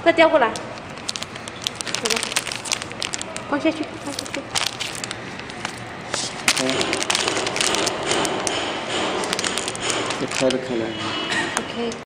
再调过来，走吧，放下去，放下去。 这开了开了。 OK。